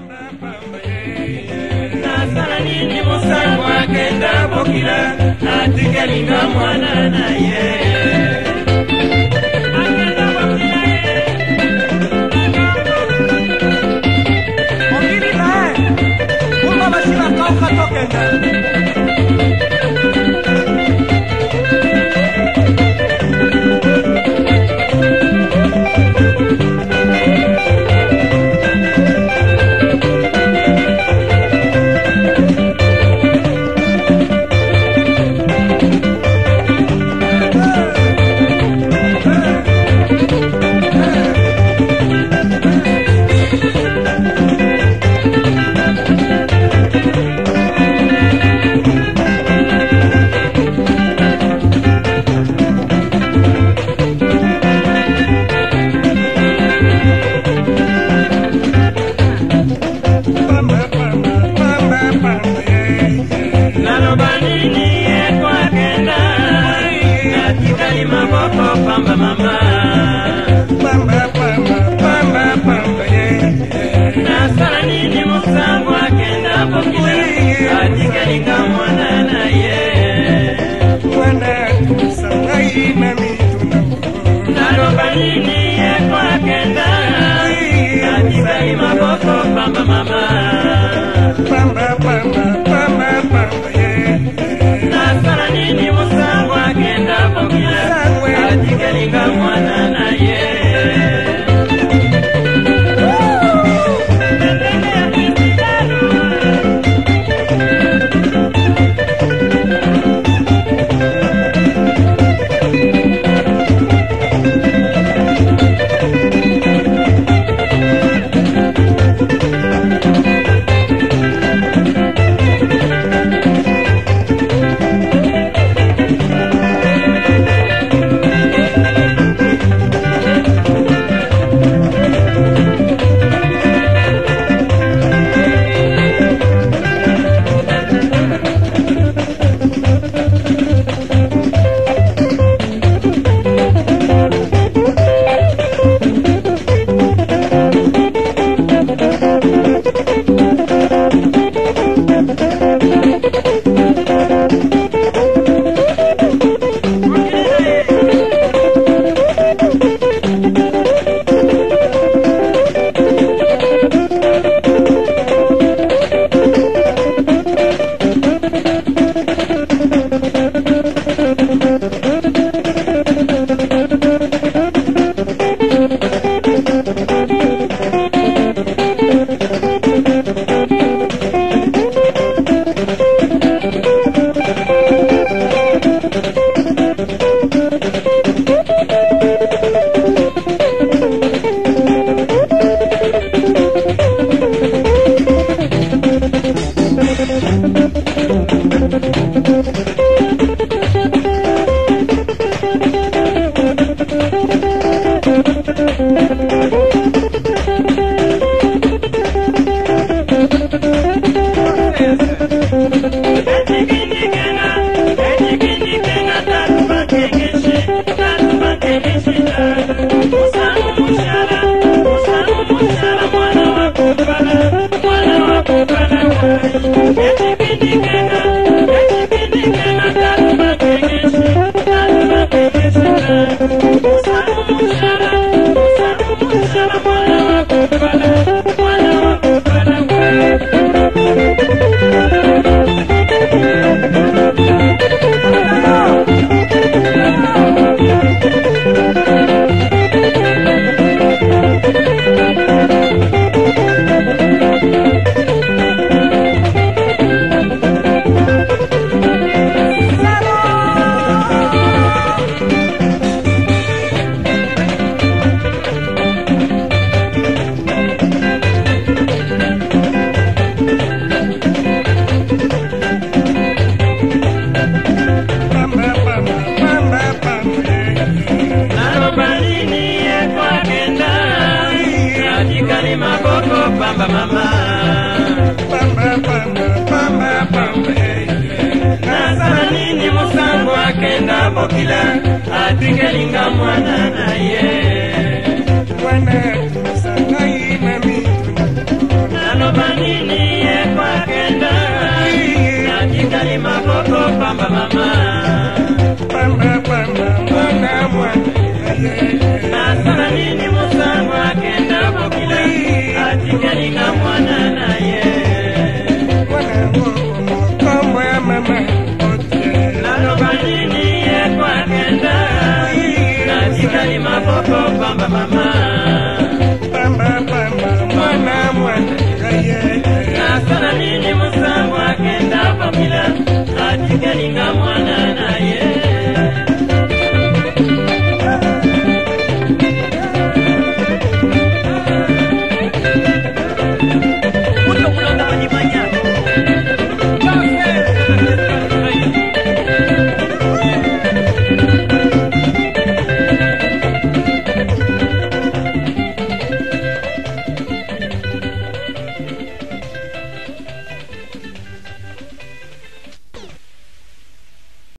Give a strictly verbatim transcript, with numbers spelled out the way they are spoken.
Nasala nini musango akenda bokila atikelinga mwana na ye akenda bokila ye okili nae uma bashira kauka tokenda Pamba mama pamba pamba pamba pamba ye nasala nini musango akenda bokila atikelinga mwana na ye mwana tusangai na mituna naloba nini ye kwa akenda atikali maboko pamba mama pamba pamba pamba pamba ye nasala nini musango akenda bokila atikelinga mwana na ye Pamba mama pamba pamba pamba pamba nasala nini musango akenda bokila atikelinga mwana na ye mwana tusangai na mituna naloba nini